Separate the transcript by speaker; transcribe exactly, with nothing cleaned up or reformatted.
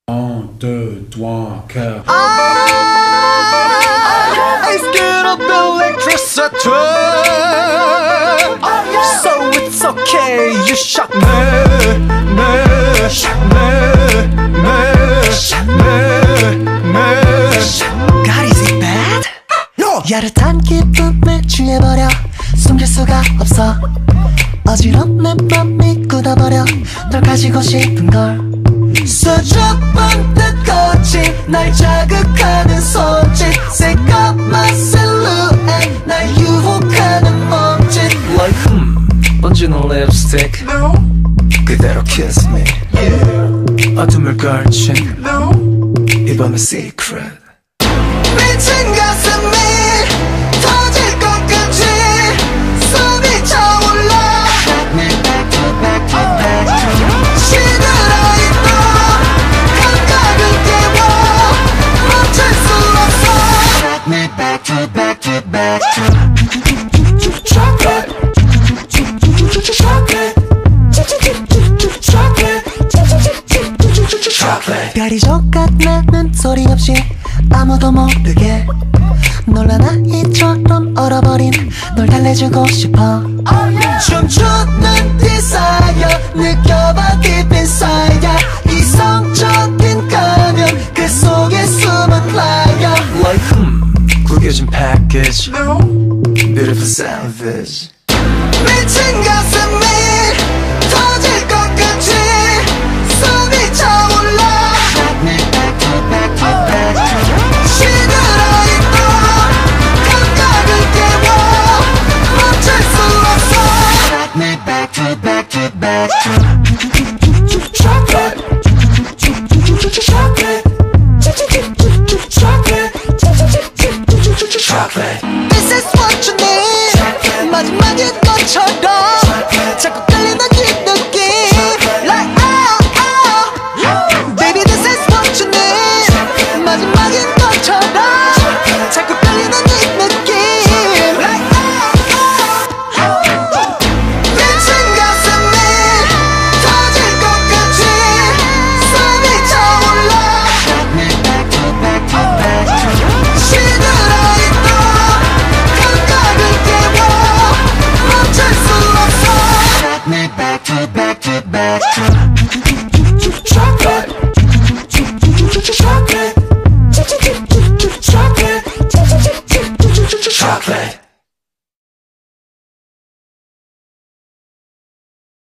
Speaker 1: Un, deux, trois, quatre.
Speaker 2: I get up electricity, so it's okay. You shock me, me, me, me, me, me. God, is it bad? No. 야릇한 기쁨에 취해버려. 숨길 수가 없어. 어지러운 내 맘이 굳어버려. 널 가지고 싶은 걸. 수줍은 듯 거친 날 자극하는 손짓. 새까만 silhouette 날 유혹하는 몸짓. Like hmm 번지는 lipstick. No. 그대로 kiss me. Yeah. 어둠을 걸친 No. 이 밤의 secret. 미친 가슴이 터질 것 같이 숨이 차올라. Back me back to back to back to 시들어있던 감각을 깨워 멈출 수 없어. Back me back to back to back to chocolate chocolate chocolate. 별이 족같나는 소리 없이 아무도 모르게 놀란 아이처럼 얼어버린 널 달래주고 싶어. oh, yeah. 춤추는 desire 느껴봐 deep inside. 이성적인 가면 그 속에 숨은 fire. Like hmm 구겨진 package. No. Beautiful salvage. 미친 가슴이 터질 것 같이 숨이 차올라. Back me back to back to back to 시들어있던 감각을 깨워 멈출 수 없어. Back me back to back to back to chocolate chocolate chocolate chocolate. This is what you need. 마지막인 것처럼 자꾸 끌리는 이 느낌. Like oh oh baby this is what you need. 마지막인 것처럼 자꾸 끌리는 이 느낌. Like oh oh 미친 가슴이 터질 것 같이 숨이 차올라. Back me back to back to back to 시들어있던 감각을 깨워 멈출 수 없어. Back me back to back to back to chocolate chocolate chocolate chocolate.